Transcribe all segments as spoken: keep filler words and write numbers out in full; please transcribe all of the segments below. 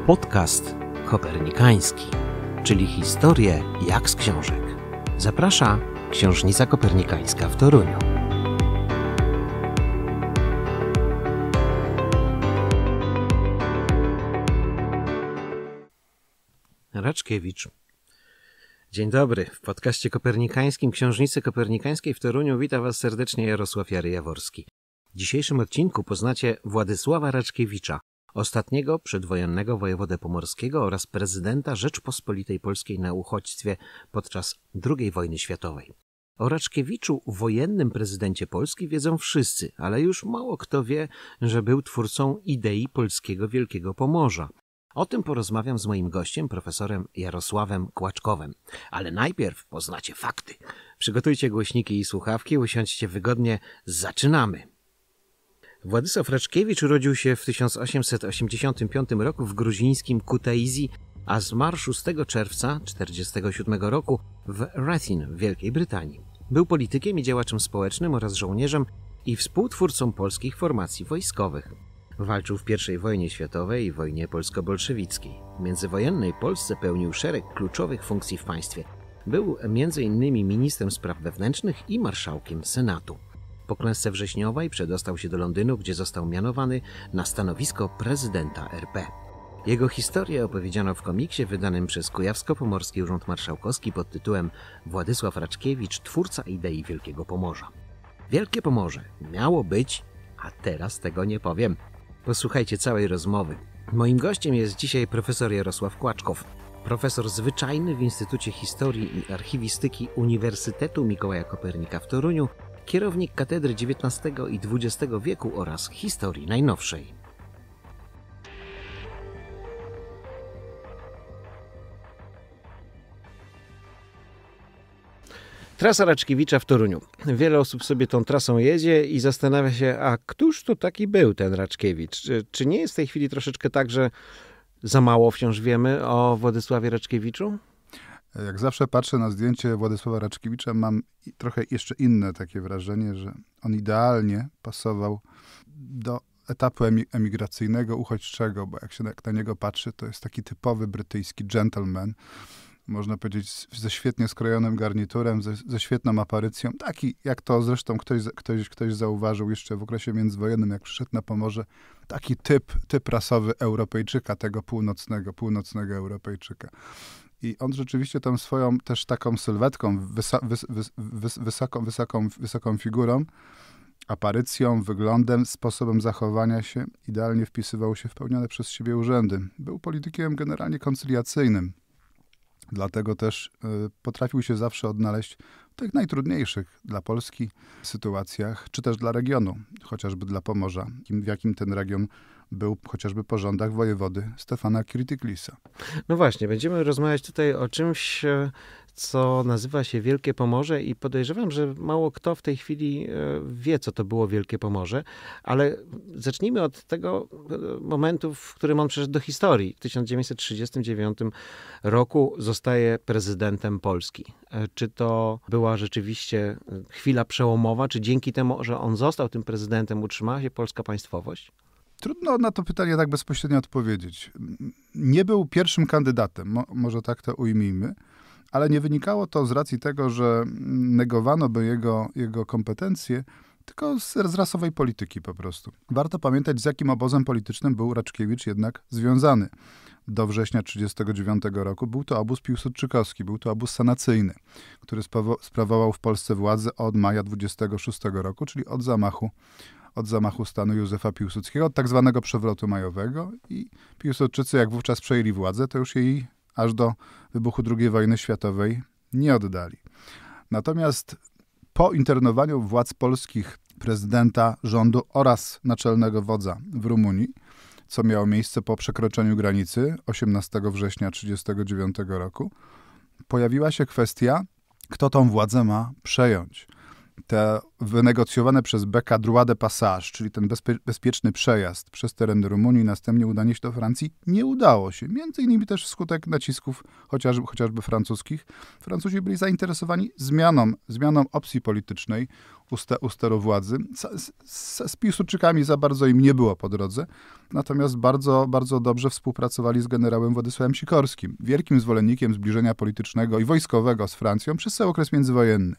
Podcast kopernikański, czyli historie jak z książek. Zaprasza Książnica Kopernikańska w Toruniu. Raczkiewicz. Dzień dobry. W podcaście kopernikańskim Książnicy Kopernikańskiej w Toruniu wita Was serdecznie Jarosław Jary-Jaworski. W dzisiejszym odcinku poznacie Władysława Raczkiewicza, ostatniego przedwojennego wojewodę pomorskiego oraz prezydenta Rzeczpospolitej Polskiej na uchodźstwie podczas drugiej wojny światowej. O Raczkiewiczu, wojennym prezydencie Polski, wiedzą wszyscy, ale już mało kto wie, że był twórcą idei polskiego Wielkiego Pomorza. O tym porozmawiam z moim gościem, profesorem Jarosławem Kłaczkowem. Ale najpierw poznacie fakty. Przygotujcie głośniki i słuchawki, usiądźcie wygodnie. Zaczynamy! Władysław Raczkiewicz urodził się w tysiąc osiemset osiemdziesiątym piątym roku w gruzińskim Kutaisi, a zmarł szóstego czerwca tysiąc osiemset czterdziestego siódmego roku w Rathin w Wielkiej Brytanii. Był politykiem i działaczem społecznym oraz żołnierzem i współtwórcą polskich formacji wojskowych. Walczył w pierwszej wojnie światowej i wojnie polsko-bolszewickiej. W międzywojennej Polsce pełnił szereg kluczowych funkcji w państwie. Był między innymi ministrem spraw wewnętrznych i marszałkiem Senatu. Po klęsce wrześniowej przedostał się do Londynu, gdzie został mianowany na stanowisko prezydenta R P. Jego historię opowiedziano w komiksie wydanym przez Kujawsko-Pomorski Urząd Marszałkowski pod tytułem Władysław Raczkiewicz, twórca idei Wielkiego Pomorza. Wielkie Pomorze miało być, a teraz tego nie powiem. Posłuchajcie całej rozmowy. Moim gościem jest dzisiaj profesor Jarosław Kłaczkow, profesor zwyczajny w Instytucie Historii i Archiwistyki Uniwersytetu Mikołaja Kopernika w Toruniu, kierownik Katedry dziewiętnastego i dwudziestego wieku oraz historii najnowszej. Trasa Raczkiewicza w Toruniu. Wiele osób sobie tą trasą jedzie i zastanawia się, a któż to taki był ten Raczkiewicz? Czy, czy nie jest w tej chwili troszeczkę tak, że za mało wciąż wiemy o Władysławie Raczkiewiczu? Jak zawsze patrzę na zdjęcie Władysława Raczkiewicza, mam trochę jeszcze inne takie wrażenie, że on idealnie pasował do etapu emigracyjnego, uchodźczego, bo jak się na niego patrzy, to jest taki typowy brytyjski gentleman, można powiedzieć ze świetnie skrojonym garniturem, ze, ze świetną aparycją, taki jak to zresztą ktoś, ktoś, ktoś zauważył jeszcze w okresie międzywojennym, jak przyszedł na Pomorze, taki typ, typ rasowy Europejczyka, tego północnego, północnego Europejczyka. I on rzeczywiście tą swoją też taką sylwetką, wysa, wys, wys, wys, wysoką, wysoką, wysoką figurą, aparycją, wyglądem, sposobem zachowania się idealnie wpisywał się w pełnione przez siebie urzędy. Był politykiem generalnie koncyliacyjnym. Dlatego też y, potrafił się zawsze odnaleźć w tych najtrudniejszych dla Polski sytuacjach, czy też dla regionu, chociażby dla Pomorza, w jakim ten region był chociażby po rządach wojewody Stefana Kirityklisa. No właśnie, będziemy rozmawiać tutaj o czymś, co nazywa się Wielkie Pomorze i podejrzewam, że mało kto w tej chwili wie, co to było Wielkie Pomorze, ale zacznijmy od tego momentu, w którym on przeszedł do historii. W tysiąc dziewięćset trzydziestym dziewiątym roku zostaje prezydentem Polski. Czy to była rzeczywiście chwila przełomowa, czy dzięki temu, że on został tym prezydentem, utrzymała się polska państwowość? Trudno na to pytanie tak bezpośrednio odpowiedzieć. Nie był pierwszym kandydatem, mo, może tak to ujmijmy, ale nie wynikało to z racji tego, że negowano by jego, jego kompetencje, tylko z, z rasowej polityki po prostu. Warto pamiętać, z jakim obozem politycznym był Raczkiewicz jednak związany. Do września tysiąc dziewięćset trzydziestego dziewiątego roku był to obóz piłsudczykowski, był to obóz sanacyjny, który sprawo, sprawował w Polsce władzę od maja dwudziestego szóstego roku, czyli od zamachu od zamachu stanu Józefa Piłsudskiego, od tak zwanego przewrotu majowego, i Piłsudczycy, jak wówczas przejęli władzę, to już jej aż do wybuchu drugiej wojny światowej nie oddali. Natomiast po internowaniu władz polskich prezydenta, rządu oraz naczelnego wodza w Rumunii, co miało miejsce po przekroczeniu granicy osiemnastego września tysiąc dziewięćset trzydziestego dziewiątego roku, pojawiła się kwestia, kto tą władzę ma przejąć. te wynegocjowane przez Beka droit de passage, czyli ten bezpie, bezpieczny przejazd przez teren Rumunii, następnie udanie się do Francji, nie udało się. Między innymi też wskutek nacisków chociażby, chociażby francuskich. Francuzi byli zainteresowani zmianą, zmianą opcji politycznej u, ste, u steru władzy. Z, z, z Piłsudczykami za bardzo im nie było po drodze, natomiast bardzo, bardzo dobrze współpracowali z generałem Władysławem Sikorskim, wielkim zwolennikiem zbliżenia politycznego i wojskowego z Francją przez cały okres międzywojenny.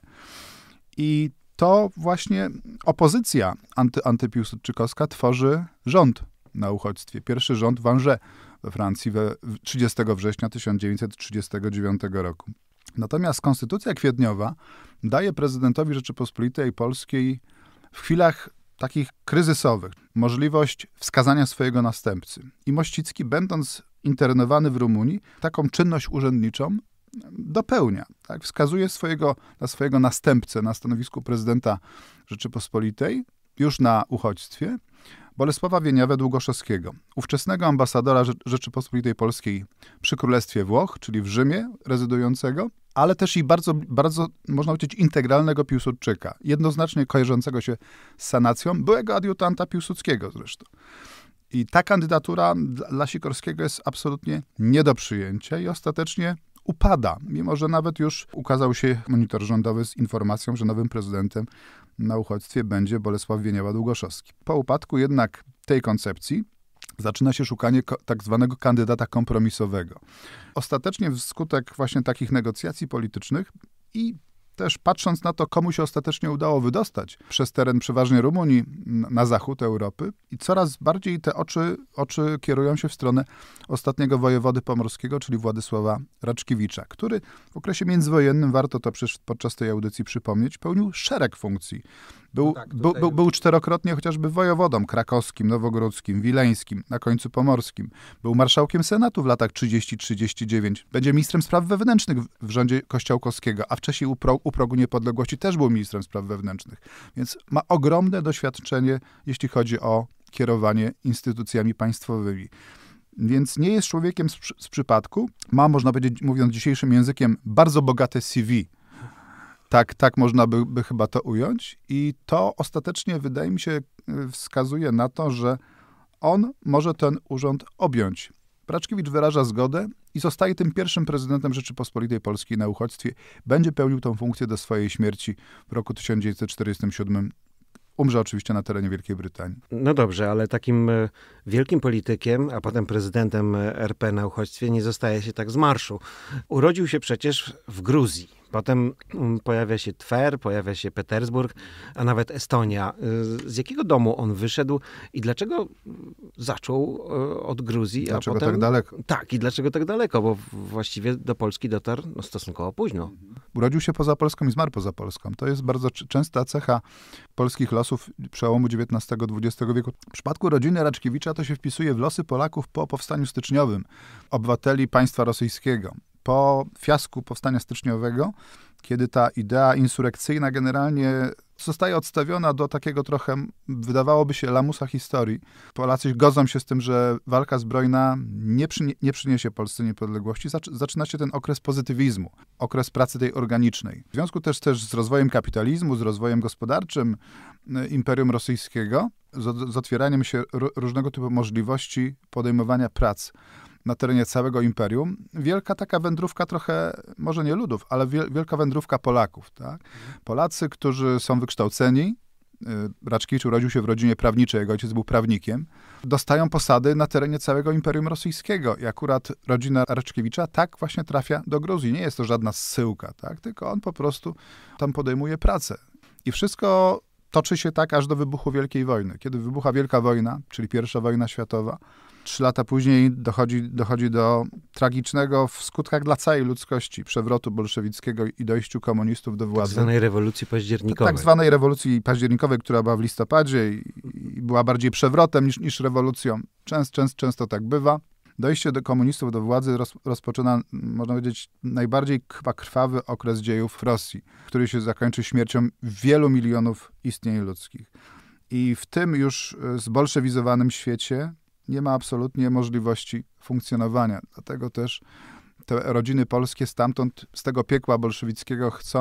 I to właśnie opozycja anty, antypiłsudczykowska tworzy rząd na uchodźstwie. Pierwszy rząd w Angers we Francji we trzydziestego września tysiąc dziewięćset trzydziestego dziewiątego roku. Natomiast konstytucja kwietniowa daje prezydentowi Rzeczypospolitej Polskiej w chwilach takich kryzysowych możliwość wskazania swojego następcy. I Mościcki, będąc internowany w Rumunii, taką czynność urzędniczą dopełnia. Tak? Wskazuje swojego, na swojego następcę na stanowisku prezydenta Rzeczypospolitej, już na uchodźstwie, Bolesława Wieniawę-Długoszowskiego, ówczesnego ambasadora Rzeczypospolitej Polskiej przy Królestwie Włoch, czyli w Rzymie, rezydującego, ale też i bardzo, bardzo, można powiedzieć, integralnego Piłsudczyka, jednoznacznie kojarzącego się z sanacją, byłego adiutanta Piłsudskiego zresztą. I ta kandydatura dla Sikorskiego jest absolutnie nie do przyjęcia i ostatecznie upada, mimo że nawet już ukazał się monitor rządowy z informacją, że nowym prezydentem na uchodźstwie będzie Bolesław Wieniawa-Długoszowski. Po upadku jednak tej koncepcji zaczyna się szukanie tak zwanego kandydata kompromisowego. Ostatecznie wskutek właśnie takich negocjacji politycznych i też patrząc na to, komu się ostatecznie udało wydostać przez teren przeważnie Rumunii na zachód Europy i coraz bardziej te oczy, oczy kierują się w stronę ostatniego wojewody pomorskiego, czyli Władysława Raczkiewicza, który w okresie międzywojennym, warto to przecież podczas tej audycji przypomnieć, pełnił szereg funkcji. Był, no tak, tutaj... był, był czterokrotnie chociażby wojewodą krakowskim, nowogródzkim, wileńskim, na końcu pomorskim. Był marszałkiem Senatu w latach trzydziestym do trzydziestego dziewiątego. Będzie ministrem spraw wewnętrznych w rządzie Kościołkowskiego, a wcześniej u, pro, u progu niepodległości też był ministrem spraw wewnętrznych. Więc ma ogromne doświadczenie, jeśli chodzi o kierowanie instytucjami państwowymi. Więc nie jest człowiekiem z, z przypadku. Ma, można powiedzieć, mówiąc dzisiejszym językiem, bardzo bogate C V. Tak, tak można by, by chyba to ująć. I to ostatecznie, wydaje mi się, wskazuje na to, że on może ten urząd objąć. Raczkiewicz wyraża zgodę i zostaje tym pierwszym prezydentem Rzeczypospolitej Polskiej na uchodźstwie. Będzie pełnił tę funkcję do swojej śmierci w roku tysiąc dziewięćset czterdziestym siódmym. Umrze oczywiście na terenie Wielkiej Brytanii. No dobrze, ale takim wielkim politykiem, a potem prezydentem R P na uchodźstwie nie zostaje się tak z marszu. Urodził się przecież w Gruzji. Potem pojawia się Twer, pojawia się Petersburg, a nawet Estonia. Z jakiego domu on wyszedł i dlaczego zaczął od Gruzji, dlaczego a potem... tak daleko? Tak, i dlaczego tak daleko, bo właściwie do Polski dotarł no, stosunkowo późno. Urodził się poza Polską i zmarł poza Polską. To jest bardzo częsta cecha polskich losów przełomu dziewiętnastego dwudziestego wieku. W przypadku rodziny Raczkiewicza to się wpisuje w losy Polaków po powstaniu styczniowym, obywateli państwa rosyjskiego. Po fiasku powstania styczniowego, kiedy ta idea insurekcyjna generalnie zostaje odstawiona do takiego trochę, wydawałoby się, lamusa historii. Polacy godzą się z tym, że walka zbrojna nie, przynie, nie przyniesie Polsce niepodległości. Zaczyna się ten okres pozytywizmu, okres pracy tej organicznej. W związku też, też z rozwojem kapitalizmu, z rozwojem gospodarczym Imperium Rosyjskiego, z, z otwieraniem się różnego typu możliwości podejmowania prac na terenie całego imperium, wielka taka wędrówka trochę, może nie ludów, ale wielka wędrówka Polaków. Tak? Polacy, którzy są wykształceni, Raczkiewicz urodził się w rodzinie prawniczej, jego ojciec był prawnikiem, dostają posady na terenie całego Imperium Rosyjskiego i akurat rodzina Raczkiewicza tak właśnie trafia do Gruzji. Nie jest to żadna zsyłka, tak? Tylko on po prostu tam podejmuje pracę. I wszystko toczy się tak aż do wybuchu Wielkiej Wojny. Kiedy wybucha Wielka Wojna, czyli pierwsza wojna światowa, trzy lata później dochodzi, dochodzi do tragicznego w skutkach dla całej ludzkości przewrotu bolszewickiego i dojściu komunistów do władzy. Tak zwanej rewolucji październikowej. Tak zwanej rewolucji październikowej, która była w listopadzie i, i była bardziej przewrotem niż, niż rewolucją. Częst, częst, często tak bywa. Dojście do komunistów do władzy roz, rozpoczyna, można powiedzieć, najbardziej chyba krwawy okres dziejów Rosji, który się zakończy śmiercią wielu milionów istnień ludzkich. I w tym już zbolszewizowanym świecie nie ma absolutnie możliwości funkcjonowania. Dlatego też te rodziny polskie stamtąd, z tego piekła bolszewickiego chcą,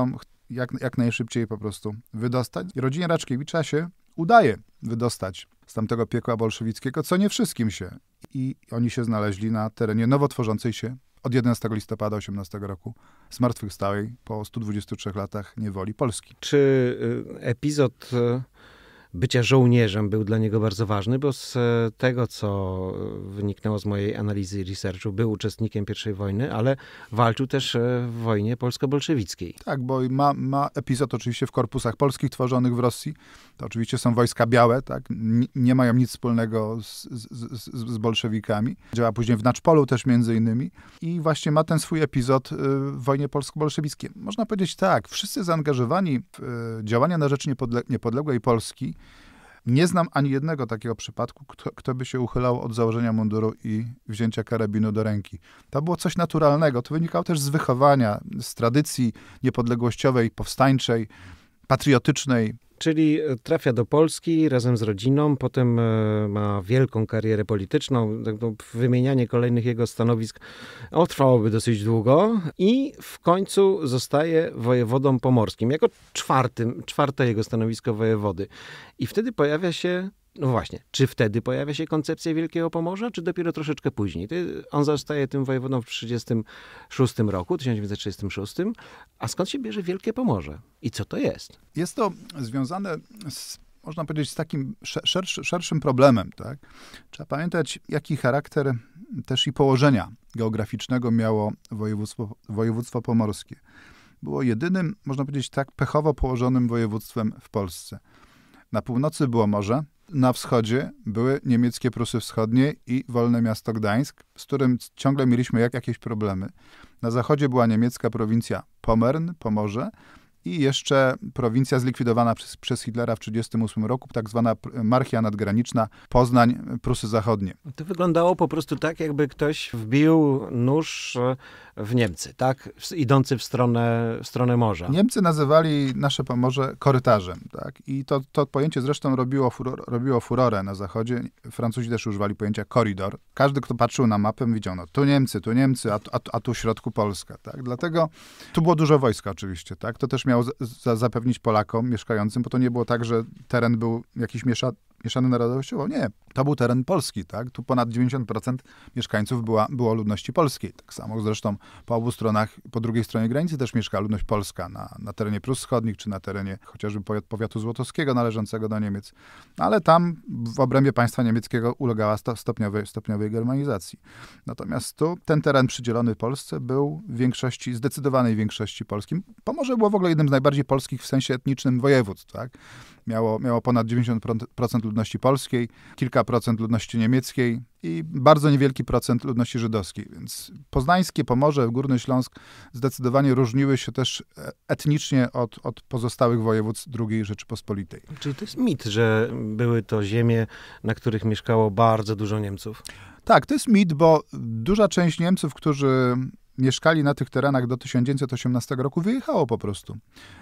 jak, jak najszybciej po prostu wydostać. I rodzinie Raczkiewicza się udaje wydostać z tamtego piekła bolszewickiego, co nie wszystkim się. I oni się znaleźli na terenie nowo tworzącej się od jedenastego listopada osiemnastego roku zmartwychwstałej po stu dwudziestu trzech latach niewoli Polski. Czy y, epizod y, bycia żołnierzem był dla niego bardzo ważny, bo z tego, co wyniknęło z mojej analizy i researchu, był uczestnikiem pierwszej wojny, ale walczył też w wojnie polsko-bolszewickiej. Tak, bo ma, ma epizod oczywiście w korpusach polskich tworzonych w Rosji. To oczywiście są wojska białe, tak? N- nie mają nic wspólnego z, z, z, z bolszewikami. Działa później w Naczpolu też między innymi. I właśnie ma ten swój epizod w wojnie polsko-bolszewickiej. Można powiedzieć tak, wszyscy zaangażowani w działania na rzecz niepodle- niepodległej Polski. Nie znam ani jednego takiego przypadku, kto, kto by się uchylał od założenia munduru i wzięcia karabinu do ręki. To było coś naturalnego. To wynikało też z wychowania, z tradycji niepodległościowej, powstańczej, patriotycznej. Czyli trafia do Polski razem z rodziną, potem ma wielką karierę polityczną. Wymienianie kolejnych jego stanowisk o, trwałoby dosyć długo i w końcu zostaje wojewodą pomorskim, jako czwartym, czwarte jego stanowisko wojewody. I wtedy pojawia się, no właśnie, czy wtedy pojawia się koncepcja Wielkiego Pomorza, czy dopiero troszeczkę później? On zostaje tym wojewodą w tysiąc dziewięćset trzydziestym szóstym roku, tysiąc dziewięćset trzydziestym szóstym. A skąd się bierze Wielkie Pomorze? I co to jest? Jest to związane z, można powiedzieć, z takim szerszy, szerszym problemem, tak? Trzeba pamiętać, jaki charakter też i położenia geograficznego miało województwo, województwo pomorskie. Było jedynym, można powiedzieć tak, pechowo położonym województwem w Polsce. Na północy było morze, na wschodzie były niemieckie Prusy Wschodnie i wolne miasto Gdańsk, z którym ciągle mieliśmy jak, jakieś problemy. Na zachodzie była niemiecka prowincja Pomern, Pomorze i jeszcze prowincja zlikwidowana przez, przez Hitlera w tysiąc dziewięćset trzydziestym ósmym roku, tak zwana Marchia Nadgraniczna, Poznań, Prusy Zachodnie. To wyglądało po prostu tak, jakby ktoś wbił nóż w Niemcy, tak? Idący w stronę, w stronę morza. Niemcy nazywali nasze Pomorze korytarzem, tak? I to, to pojęcie zresztą robiło, furor, robiło furorę na zachodzie. Francuzi też używali pojęcia koridor. Każdy, kto patrzył na mapę, widział, no tu Niemcy, tu Niemcy, a, a, a tu w środku Polska, tak? Dlatego tu było dużo wojska oczywiście, tak? To też miało z, z, zapewnić Polakom mieszkającym, bo to nie było tak, że teren był jakiś miesza, mieszany narodowościowo. Nie, to był teren polski, tak? Tu ponad dziewięćdziesiąt procent mieszkańców była, było ludności polskiej. Tak samo zresztą po obu stronach, po drugiej stronie granicy też mieszkała ludność polska na, na terenie Prus Wschodnich, czy na terenie chociażby powiatu złotowskiego należącego do Niemiec. Ale tam w obrębie państwa niemieckiego ulegała sto, stopniowej, stopniowej germanizacji. Natomiast tu ten teren przydzielony Polsce był w większości, zdecydowanej większości polskim. Pomorze było w ogóle jednym z najbardziej polskich w sensie etnicznym województw, tak? Miało, miało ponad dziewięćdziesiąt procent ludności polskiej, kilka procent ludności niemieckiej i bardzo niewielki procent ludności żydowskiej. Więc poznańskie Pomorze, Górny Śląsk zdecydowanie różniły się też etnicznie od, od pozostałych województw drugiej Rzeczypospolitej. Czyli to jest mit, że były to ziemie, na których mieszkało bardzo dużo Niemców? Tak, to jest mit, bo duża część Niemców, którzy mieszkali na tych terenach do tysiąc dziewięćset osiemnastego roku, wyjechało po prostu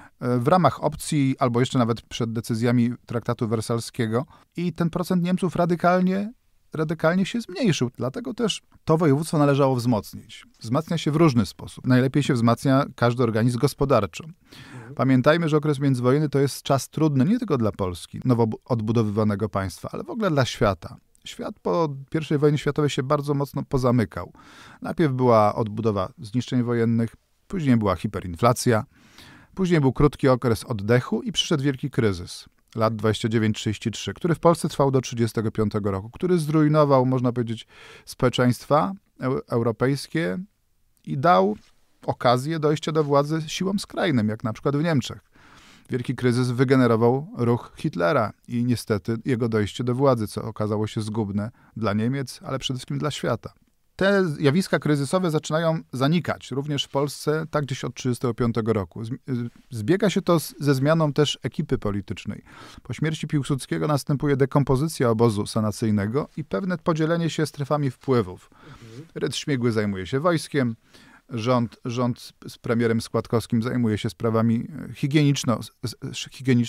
w ramach opcji, albo jeszcze nawet przed decyzjami traktatu wersalskiego. I ten procent Niemców radykalnie, radykalnie się zmniejszył. Dlatego też to województwo należało wzmocnić. Wzmacnia się w różny sposób. Najlepiej się wzmacnia każdy organizm gospodarczo. Pamiętajmy, że okres międzywojenny to jest czas trudny nie tylko dla Polski, nowo odbudowywanego państwa, ale w ogóle dla świata. Świat po pierwszej wojnie światowej się bardzo mocno pozamykał. Najpierw była odbudowa zniszczeń wojennych, później była hiperinflacja, później był krótki okres oddechu i przyszedł wielki kryzys lat dwadzieścia dziewięć trzydzieści trzy, który w Polsce trwał do trzydziestego piątego roku, który zrujnował, można powiedzieć, społeczeństwa eu- europejskie i dał okazję dojścia do władzy siłom skrajnym, jak na przykład w Niemczech. Wielki kryzys wygenerował ruch Hitlera i niestety jego dojście do władzy, co okazało się zgubne dla Niemiec, ale przede wszystkim dla świata. Te zjawiska kryzysowe zaczynają zanikać, również w Polsce, tak gdzieś od tysiąc dziewięćset trzydziestego piątego roku. Zbiega się to z, ze zmianą też ekipy politycznej. Po śmierci Piłsudskiego następuje dekompozycja obozu sanacyjnego i pewne podzielenie się strefami wpływów. Ryd Śmigły zajmuje się wojskiem, rząd, rząd z premierem Składkowskim zajmuje się sprawami higieniczno,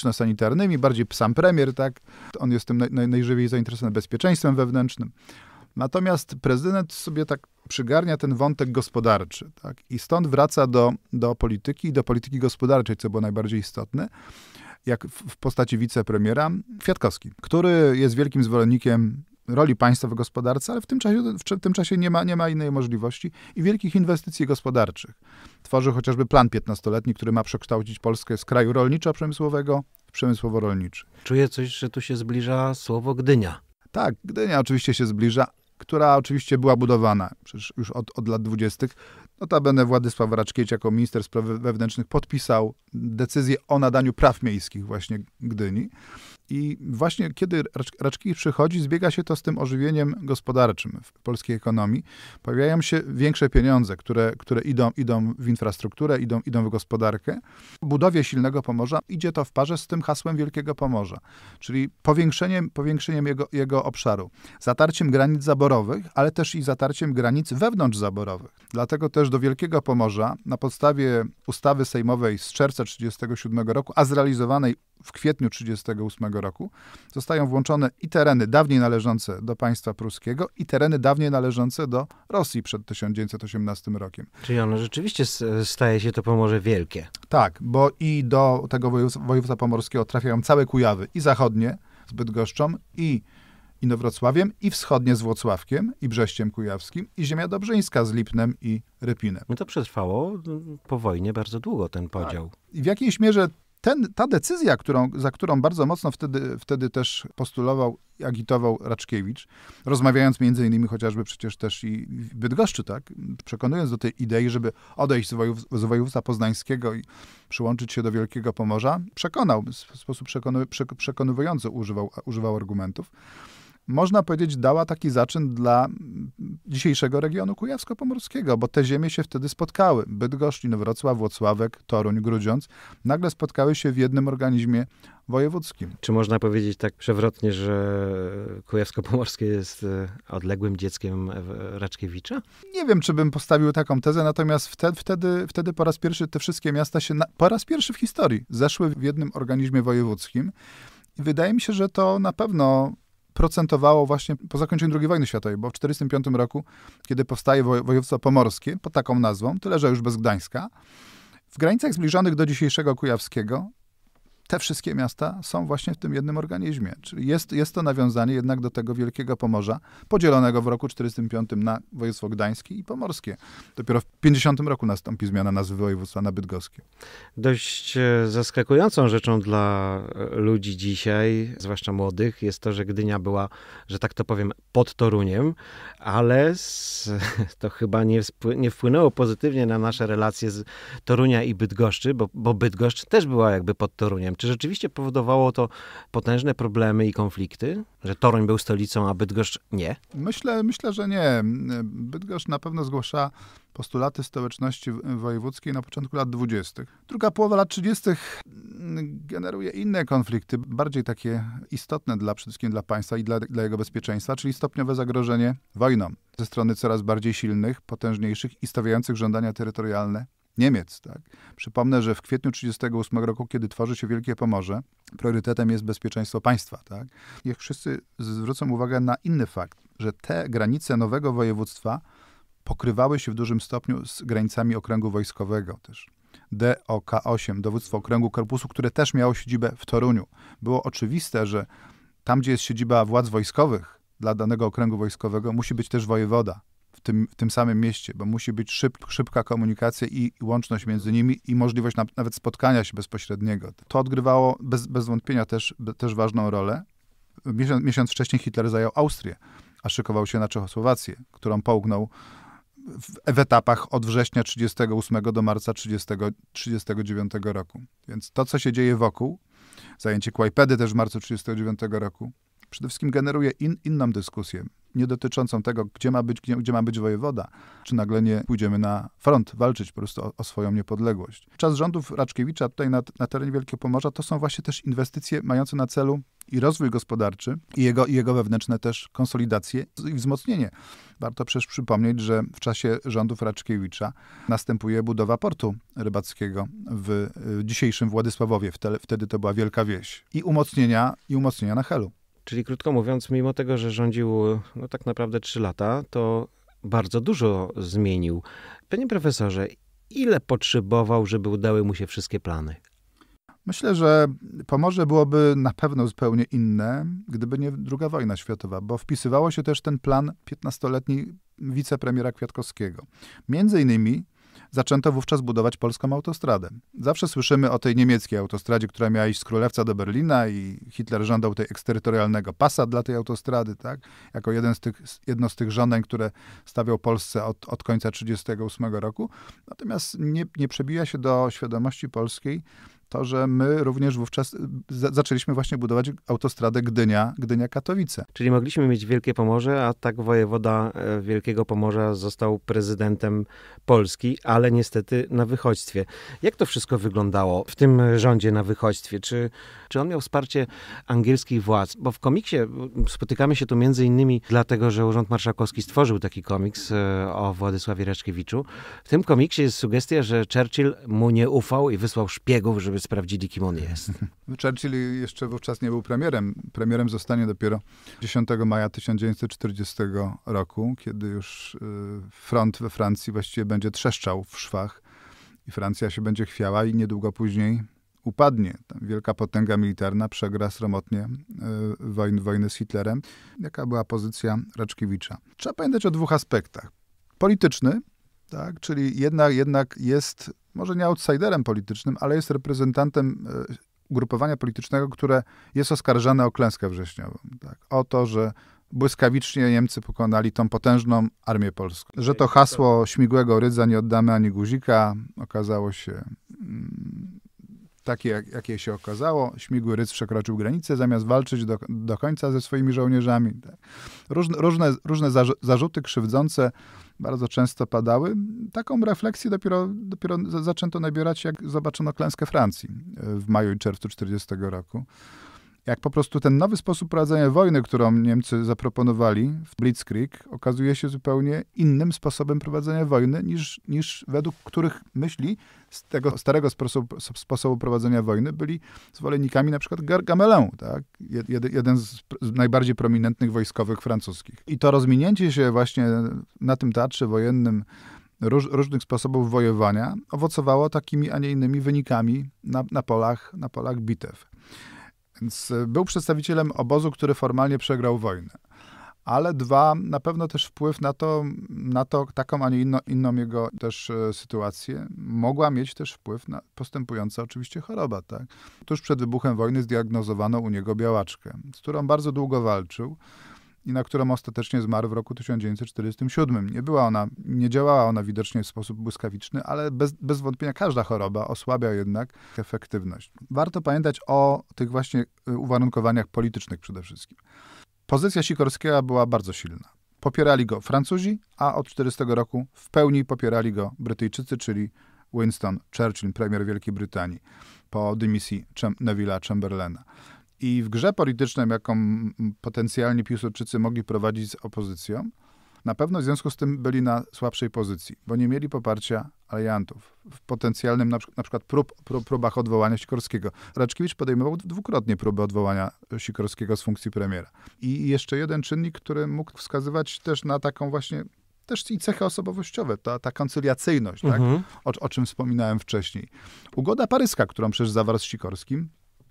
higieniczno-sanitarnymi, bardziej sam premier, tak? On jest tym naj, naj, najżywiej zainteresowany bezpieczeństwem wewnętrznym. Natomiast prezydent sobie tak przygarnia ten wątek gospodarczy, tak? I stąd wraca do, do polityki i do polityki gospodarczej, co było najbardziej istotne, jak w, w postaci wicepremiera Kwiatkowski, który jest wielkim zwolennikiem roli państwa w gospodarce, ale w tym czasie, w tym czasie nie ma, nie ma innej możliwości i wielkich inwestycji gospodarczych. Tworzy chociażby plan piętnastoletni, który ma przekształcić Polskę z kraju rolniczo-przemysłowego w przemysłowo-rolniczy. Czuję coś, że tu się zbliża słowo Gdynia. Tak, Gdynia oczywiście się zbliża, która oczywiście była budowana przecież już od, od lat dwudziestych. Notabene Władysław Raczkiewicz jako minister spraw wewnętrznych podpisał decyzję o nadaniu praw miejskich właśnie Gdyni. I właśnie kiedy Raczkiewicz przychodzi, zbiega się to z tym ożywieniem gospodarczym w polskiej ekonomii. Pojawiają się większe pieniądze, które, które idą, idą w infrastrukturę, idą, idą w gospodarkę. W budowie silnego Pomorza idzie to w parze z tym hasłem Wielkiego Pomorza, czyli powiększeniem, powiększeniem jego, jego obszaru, zatarciem granic zaborowych, ale też i zatarciem granic wewnątrzzaborowych. Dlatego też do Wielkiego Pomorza na podstawie ustawy sejmowej z czerwca tysiąc dziewięćset trzydziestego siódmego roku, a zrealizowanej w kwietniu tysiąc dziewięćset trzydziestego ósmego roku, zostają włączone i tereny dawniej należące do państwa pruskiego, i tereny dawniej należące do Rosji przed tysiąc dziewięćset osiemnastym rokiem. Czyli ono rzeczywiście staje się to Pomorze wielkie. Tak, bo i do tego województwa pomorskiego trafiają całe Kujawy, i zachodnie z Bydgoszczą, i Inowrocławiem, i wschodnie z Włocławkiem, i Brześciem Kujawskim, i ziemia dobrzyńska z Lipnem i Rypinem. No to przetrwało po wojnie bardzo długo ten podział. Tak. I w jakiejś mierze ten, ta decyzja, którą, za którą bardzo mocno wtedy, wtedy też postulował i agitował Raczkiewicz, rozmawiając między innymi chociażby przecież też i w Bydgoszczy, tak, przekonując do tej idei, żeby odejść z, województwa, z województwa poznańskiego i przyłączyć się do Wielkiego Pomorza, przekonał, w sposób przekonu, przekonywujący używał, używał argumentów. Można powiedzieć, dała taki zaczyn dla dzisiejszego regionu kujawsko-pomorskiego, bo te ziemie się wtedy spotkały. Bydgoszcz, Inowrocław, Włocławek, Toruń, Grudziądz nagle spotkały się w jednym organizmie wojewódzkim. Czy można powiedzieć tak przewrotnie, że kujawsko-pomorskie jest odległym dzieckiem Raczkiewicza? Nie wiem, czy bym postawił taką tezę, natomiast wtedy, wtedy, wtedy po raz pierwszy te wszystkie miasta się, na, po raz pierwszy w historii, zeszły w jednym organizmie wojewódzkim. I wydaje mi się, że to na pewno procentowało właśnie po zakończeniu drugiej wojny światowej, bo w tysiąc dziewięćset czterdziestym piątym roku, kiedy powstaje województwo pomorskie, pod taką nazwą, tyle że już bez Gdańska, w granicach zbliżonych do dzisiejszego Kujawskiego, te wszystkie miasta są właśnie w tym jednym organizmie. Czyli jest, jest to nawiązanie jednak do tego Wielkiego Pomorza, podzielonego w roku tysiąc dziewięćset czterdziestym piątym na województwo gdańskie i pomorskie. Dopiero w tysiąc dziewięćset pięćdziesiątym roku nastąpi zmiana nazwy województwa na bydgoskie. Dość zaskakującą rzeczą dla ludzi dzisiaj, zwłaszcza młodych, jest to, że Gdynia była, że tak to powiem, pod Toruniem, ale z, to chyba nie, nie wpłynęło pozytywnie na nasze relacje z Torunia i Bydgoszczy, bo, bo Bydgoszcz też była jakby pod Toruniem. Czy rzeczywiście powodowało to potężne problemy i konflikty? Że Toruń był stolicą, a Bydgoszcz nie? Myślę, myślę, że nie. Bydgoszcz na pewno zgłasza postulaty stołeczności wojewódzkiej na początku lat dwudziestych. Druga połowa lat trzydziestych generuje inne konflikty, bardziej takie istotne dla, przede wszystkim dla państwa i dla, dla jego bezpieczeństwa, czyli stopniowe zagrożenie wojną ze strony coraz bardziej silnych, potężniejszych i stawiających żądania terytorialne Niemiec. Tak. Przypomnę, że w kwietniu tysiąc dziewięćset trzydziestego ósmego roku, kiedy tworzy się Wielkie Pomorze, priorytetem jest bezpieczeństwo państwa. Tak. Niech wszyscy zwrócą uwagę na inny fakt, że te granice nowego województwa pokrywały się w dużym stopniu z granicami okręgu wojskowego też. D O K osiem, dowództwo okręgu korpusu, które też miało siedzibę w Toruniu. Było oczywiste, że tam, gdzie jest siedziba władz wojskowych dla danego okręgu wojskowego, musi być też wojewoda w tym, w tym samym mieście, bo musi być szyb, szybka komunikacja i, i łączność między nimi i możliwość na, nawet spotkania się bezpośredniego. To odgrywało bez, bez wątpienia też, też ważną rolę. Miesiąc, miesiąc wcześniej Hitler zajął Austrię, a szykował się na Czechosłowację, którą połknął w, w etapach od września trzydziestego ósmego do marca trzydziestego, trzydziestego dziewiątego roku. Więc to, co się dzieje wokół, zajęcie Kłajpedy też w marcu trzydziestego dziewiątego roku, przede wszystkim generuje in, inną dyskusję, nie dotyczącą tego, gdzie ma być, gdzie, gdzie ma być wojewoda, czy nagle nie pójdziemy na front walczyć po prostu o, o swoją niepodległość. Czas rządów Raczkiewicza tutaj na, na terenie Wielkiego Pomorza to są właśnie też inwestycje mające na celu i rozwój gospodarczy, i jego, i jego wewnętrzne też konsolidacje i wzmocnienie. Warto przecież przypomnieć, że w czasie rządów Raczkiewicza następuje budowa portu rybackiego w, w dzisiejszym Władysławowie. Wtedy, wtedy to była Wielka Wieś. I umocnienia, i umocnienia na Helu. Czyli krótko mówiąc, mimo tego, że rządził no tak naprawdę trzy lata, to bardzo dużo zmienił. Panie profesorze, ile potrzebował, żeby udały mu się wszystkie plany? Myślę, że Pomorze byłoby na pewno zupełnie inne, gdyby nie druga wojna światowa, bo wpisywało się też ten plan piętnastoletni wicepremiera Kwiatkowskiego. Między innymi zaczęto wówczas budować polską autostradę. Zawsze słyszymy o tej niemieckiej autostradzie, która miała iść z Królewca do Berlina i Hitler żądał tej eksterytorialnego pasa dla tej autostrady, tak? Jako jeden z tych, jedno z tych żądań, które stawiał Polsce od, od końca tysiąc dziewięćset trzydziestego ósmego roku. Natomiast nie, nie przebija się do świadomości polskiej to, że my również wówczas z- zaczęliśmy właśnie budować autostradę Gdynia, Gdynia-Katowice. Czyli mogliśmy mieć Wielkie Pomorze, a tak wojewoda e, Wielkiego Pomorza został prezydentem Polski, ale niestety na wychodźstwie. Jak to wszystko wyglądało w tym rządzie na wychodźstwie? Czy, czy on miał wsparcie angielskich władz? Bo w komiksie spotykamy się tu między innymi dlatego, że Urząd Marszałkowski stworzył taki komiks e, o Władysławie Raczkiewiczu. W tym komiksie jest sugestia, że Churchill mu nie ufał i wysłał szpiegów, żeby sprawdzili, kim on jest. Churchill jeszcze wówczas nie był premierem. Premierem zostanie dopiero dziesiątego maja tysiąc dziewięćset czterdziestego roku, kiedy już front we Francji właściwie będzie trzeszczał w szwach i Francja się będzie chwiała i niedługo później upadnie. Tam wielka potęga militarna przegra sromotnie wojn, wojny z Hitlerem. Jaka była pozycja Raczkiewicza? Trzeba pamiętać o dwóch aspektach. Polityczny, tak, czyli jednak, jednak jest może nie outsiderem politycznym, ale jest reprezentantem ugrupowania politycznego, które jest oskarżane o klęskę wrześniową. Tak? O to, że błyskawicznie Niemcy pokonali tą potężną armię polską. Że to hasło śmigłego rydza nie oddamy ani guzika okazało się mm, takie, jak, jakie się okazało. Śmigły rydz przekroczył granicę, zamiast walczyć do, do końca ze swoimi żołnierzami. Tak? Różne, różne, różne zarzuty krzywdzące bardzo często padały. Taką refleksję dopiero, dopiero zaczęto nabierać, jak zobaczono klęskę Francji w maju i czerwcu tysiąc dziewięćset czterdziestego roku. Jak po prostu ten nowy sposób prowadzenia wojny, którą Niemcy zaproponowali w Blitzkrieg, okazuje się zupełnie innym sposobem prowadzenia wojny, niż, niż według których myśli z tego starego sposobu, sposobu prowadzenia wojny byli zwolennikami na przykład Gamelin, tak? Jed, jeden z najbardziej prominentnych wojskowych francuskich. I to rozminięcie się właśnie na tym teatrze wojennym róż, różnych sposobów wojowania owocowało takimi, a nie innymi wynikami na, na, polach, na polach bitew. Więc był przedstawicielem obozu, który formalnie przegrał wojnę. Ale dwa, na pewno też wpływ na to, na to taką, a nie inno, inną jego też e, sytuację, mogła mieć też wpływ na postępująca oczywiście choroba. Tak? Tuż przed wybuchem wojny zdiagnozowano u niego białaczkę, z którą bardzo długo walczył i na którą ostatecznie zmarł w roku tysiąc dziewięćset czterdziestym siódmym. Nie była ona, nie działała ona widocznie w sposób błyskawiczny, ale bez, bez wątpienia każda choroba osłabia jednak efektywność. Warto pamiętać o tych właśnie uwarunkowaniach politycznych przede wszystkim. Pozycja Sikorskiego była bardzo silna. Popierali go Francuzi, a od tysiąc dziewięćset czterdziestego roku w pełni popierali go Brytyjczycy, czyli Winston Churchill, premier Wielkiej Brytanii, po dymisji Neville'a Chamberlaina. I w grze politycznej, jaką potencjalnie Piłsudczycy mogli prowadzić z opozycją, na pewno w związku z tym byli na słabszej pozycji, bo nie mieli poparcia aliantów w potencjalnym na, na przykład prób, prób, próbach odwołania Sikorskiego. Raczkiewicz podejmował dwukrotnie próby odwołania Sikorskiego z funkcji premiera. I jeszcze jeden czynnik, który mógł wskazywać też na taką właśnie też i cechy osobowościowe, ta, ta koncyliacyjność, mhm. tak? o, o czym wspominałem wcześniej. Ugoda paryska, którą przecież zawarł z Sikorskim,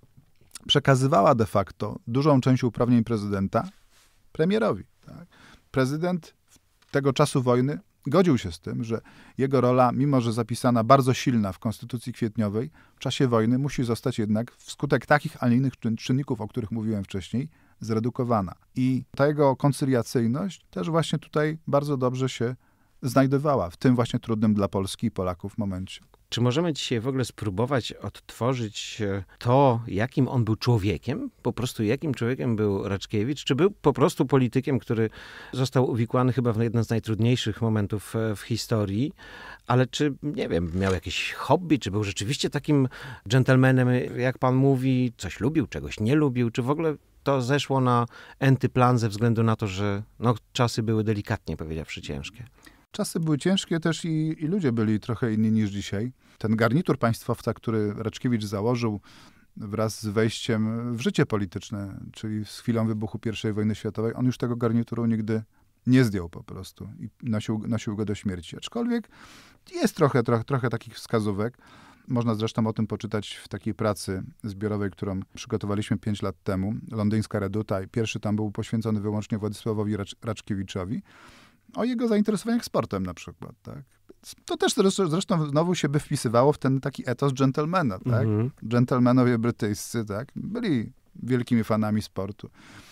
przekazywała de facto dużą część uprawnień prezydenta premierowi. Tak? Prezydent tego czasu wojny godził się z tym, że jego rola, mimo że zapisana bardzo silna w Konstytucji Kwietniowej, w czasie wojny musi zostać jednak wskutek takich, a nie innych czynników, o których mówiłem wcześniej, zredukowana. I ta jego koncyliacyjność też właśnie tutaj bardzo dobrze się znajdowała, w tym właśnie trudnym dla Polski i Polaków momencie. Czy możemy dzisiaj w ogóle spróbować odtworzyć to, jakim on był człowiekiem? Po prostu jakim człowiekiem był Raczkiewicz? Czy był po prostu politykiem, który został uwikłany chyba w jeden z najtrudniejszych momentów w historii? Ale czy, nie wiem, miał jakieś hobby? Czy był rzeczywiście takim dżentelmenem, jak pan mówi? Coś lubił, czegoś nie lubił? Czy w ogóle to zeszło na enty plan ze względu na to, że no, czasy były delikatnie powiedziawszy ciężkie? Czasy były ciężkie też i, i ludzie byli trochę inni niż dzisiaj. Ten garnitur państwowca, który Raczkiewicz założył, wraz z wejściem w życie polityczne, czyli z chwilą wybuchu pierwszej wojny światowej, on już tego garnituru nigdy nie zdjął po prostu i nosił, nosił go do śmierci. Aczkolwiek jest trochę, trochę, trochę takich wskazówek. Można zresztą o tym poczytać w takiej pracy zbiorowej, którą przygotowaliśmy pięć lat temu, Londyńska Reduta, i pierwszy tam był poświęcony wyłącznie Władysławowi Racz, Raczkiewiczowi, o jego zainteresowaniach sportem na przykład, tak. To też zresztą, zresztą znowu się by wpisywało w ten taki etos dżentelmena, tak. Mm-hmm. Dżentelmenowie brytyjscy, tak, byli wielkimi fanami sportu.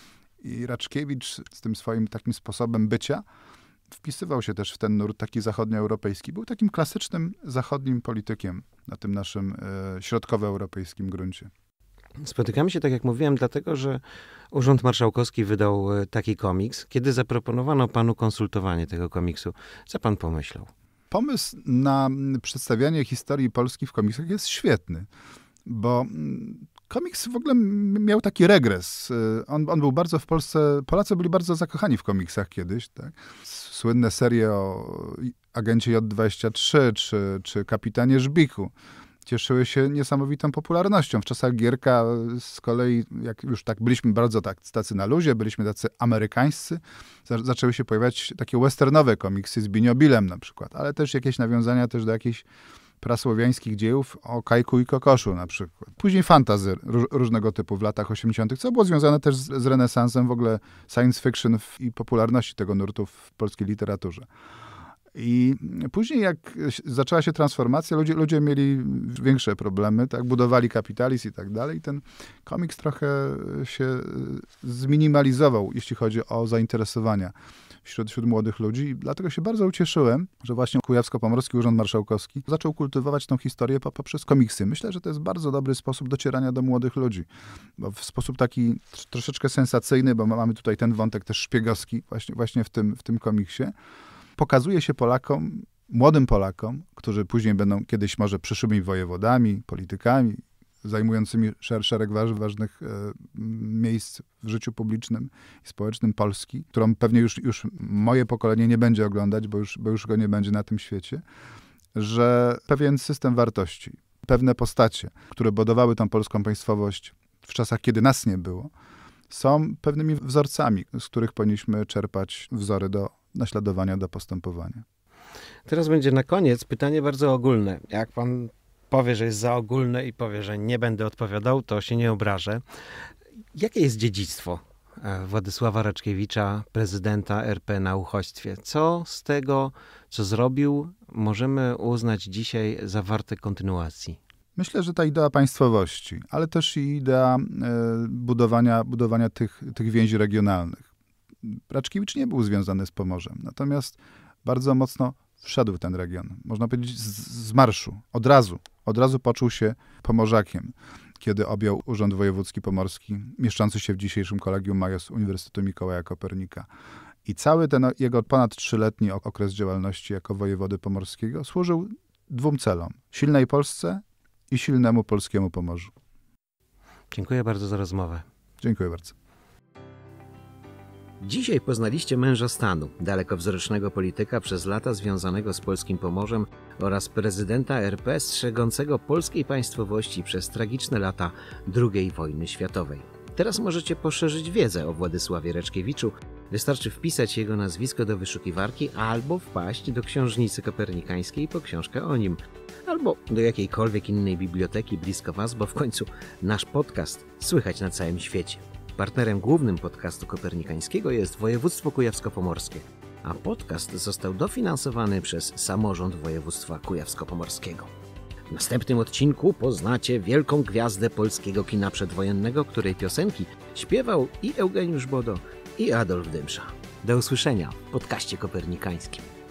I Raczkiewicz z tym swoim takim sposobem bycia wpisywał się też w ten nurt taki zachodnioeuropejski. Był takim klasycznym zachodnim politykiem na tym naszym e, środkowoeuropejskim gruncie. Spotykamy się, tak jak mówiłem, dlatego, że Urząd Marszałkowski wydał taki komiks. Kiedy zaproponowano panu konsultowanie tego komiksu, co pan pomyślał? Pomysł na przedstawianie historii Polski w komiksach jest świetny, bo komiks w ogóle miał taki regres. On, on był bardzo w Polsce, Polacy byli bardzo zakochani w komiksach kiedyś, tak? Słynne serie o agencie J dwadzieścia trzy czy, czy kapitanie Żbiku cieszyły się niesamowitą popularnością. W czasach Gierka z kolei, jak już tak byliśmy bardzo tak, tacy na luzie, byliśmy tacy amerykańscy, za, zaczęły się pojawiać takie westernowe komiksy z Biniobilem na przykład, ale też jakieś nawiązania też do jakichś prasłowiańskich dziejów o Kajku i Kokoszu na przykład. Później fantasy róż, różnego typu w latach osiemdziesiątych, co było związane też z, z renesansem w ogóle science fiction w, i popularności tego nurtu w polskiej literaturze. I później jak zaczęła się transformacja, ludzie, ludzie mieli większe problemy, tak, budowali kapitalizm i tak dalej. Ten komiks trochę się zminimalizował, jeśli chodzi o zainteresowania wśród, wśród młodych ludzi. I dlatego się bardzo ucieszyłem, że właśnie Kujawsko-Pomorski Urząd Marszałkowski zaczął kultywować tą historię poprzez komiksy. Myślę, że to jest bardzo dobry sposób docierania do młodych ludzi. Bo w sposób taki troszeczkę sensacyjny, bo mamy tutaj ten wątek też szpiegowski właśnie, właśnie w tym, w tym komiksie. Pokazuje się Polakom, młodym Polakom, którzy później będą kiedyś może przyszłymi wojewodami, politykami, zajmującymi szer, szereg waż, ważnych e, miejsc w życiu publicznym i społecznym Polski, którą pewnie już, już moje pokolenie nie będzie oglądać, bo już, bo już go nie będzie na tym świecie, że pewien system wartości, pewne postacie, które budowały tą polską państwowość w czasach, kiedy nas nie było, są pewnymi wzorcami, z których powinniśmy czerpać wzory do naśladowania, do postępowania. Teraz będzie na koniec pytanie bardzo ogólne. Jak pan powie, że jest za ogólne i powie, że nie będę odpowiadał, to się nie obrażę. Jakie jest dziedzictwo Władysława Raczkiewicza, prezydenta R P na uchodźstwie? Co z tego, co zrobił, możemy uznać dzisiaj za warte kontynuacji? Myślę, że ta idea państwowości, ale też i idea e, budowania, budowania tych, tych więzi regionalnych. Raczkiewicz nie był związany z Pomorzem, natomiast bardzo mocno wszedł w ten region. Można powiedzieć z, z marszu, od razu. Od razu poczuł się pomorzakiem, kiedy objął Urząd Wojewódzki Pomorski, mieszczący się w dzisiejszym Collegium Major Uniwersytetu Mikołaja Kopernika. I cały ten jego ponad trzyletni okres działalności jako wojewody pomorskiego służył dwóm celom. Silnej Polsce i silnemu polskiemu Pomorzu. Dziękuję bardzo za rozmowę. Dziękuję bardzo. Dzisiaj poznaliście męża stanu, dalekowzrocznego polityka przez lata związanego z polskim Pomorzem oraz prezydenta R P strzegącego polskiej państwowości przez tragiczne lata drugiej wojny światowej. Teraz możecie poszerzyć wiedzę o Władysławie Raczkiewiczu. Wystarczy wpisać jego nazwisko do wyszukiwarki albo wpaść do Książnicy Kopernikańskiej po książkę o nim. Albo do jakiejkolwiek innej biblioteki blisko Was, bo w końcu nasz podcast słychać na całym świecie. Partnerem głównym podcastu kopernikańskiego jest Województwo Kujawsko-Pomorskie, a podcast został dofinansowany przez Samorząd Województwa Kujawsko-Pomorskiego. W następnym odcinku poznacie wielką gwiazdę polskiego kina przedwojennego, której piosenki śpiewał i Eugeniusz Bodo, i Adolf Dymsza. Do usłyszenia w podcaście kopernikańskim.